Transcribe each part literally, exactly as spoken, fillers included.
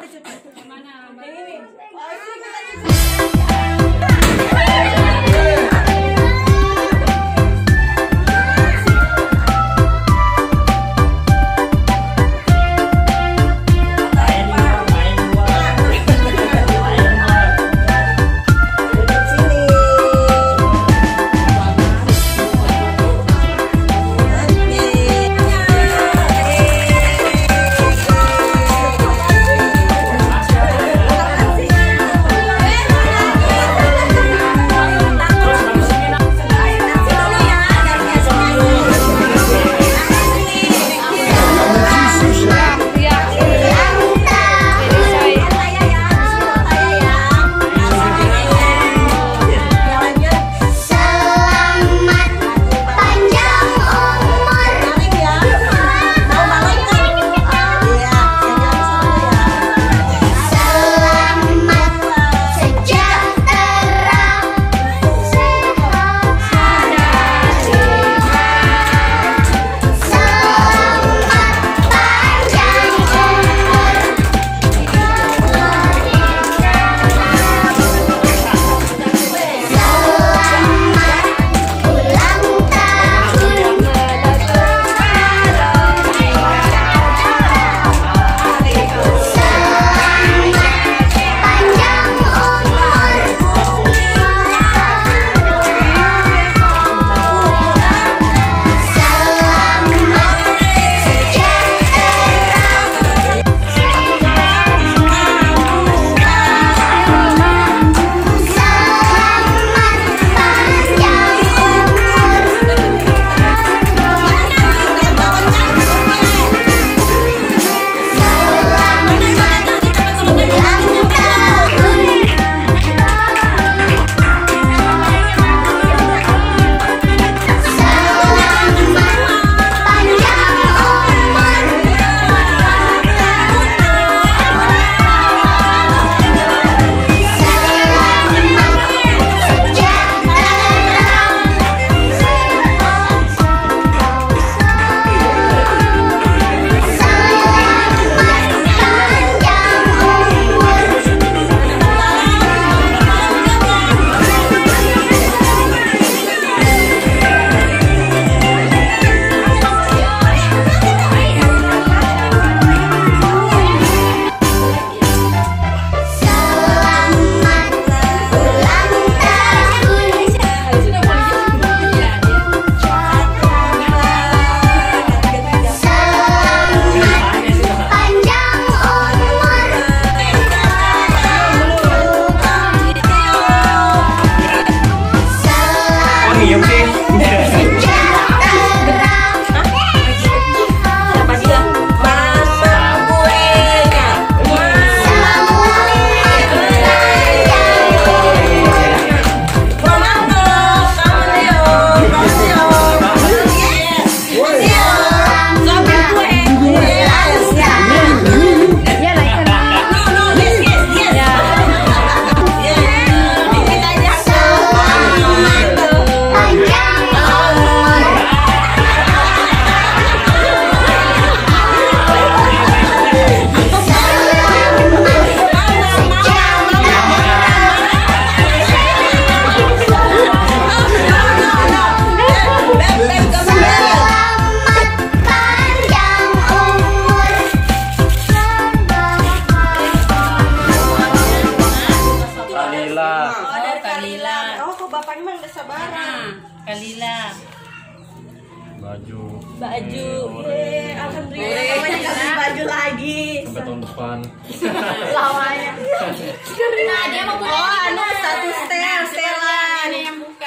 Mana? Ini. Kalila. Baju. Baju. Yeay, alhamdulillah. Mamanya kasih baju lagi. Sampai tahun depan. Lamanya. Nah, dia mau punya. Oh, anu satu setel, setelan. Ini yang buka.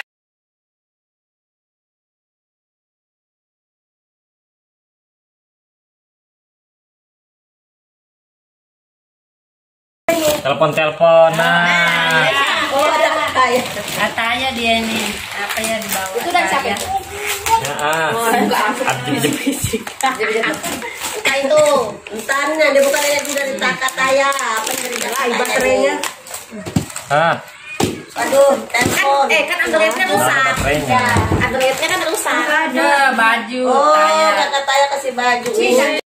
Telepon-telepon. Nah. Oh, ada katanya. Katanya dia nih, apa ya di bawah. Itu dari siapa? Ya, ah. Abdi fisik. Entah itu, entahnya dia bukan dari dari Kataya, apa yang dari dalam baterainya. Ah. Aduh, telepon. Eh, kan Androidnya rusak. Baterainya. Androidnya kan rusak. Ada baju. Oh, Kak Kataya kasih baju.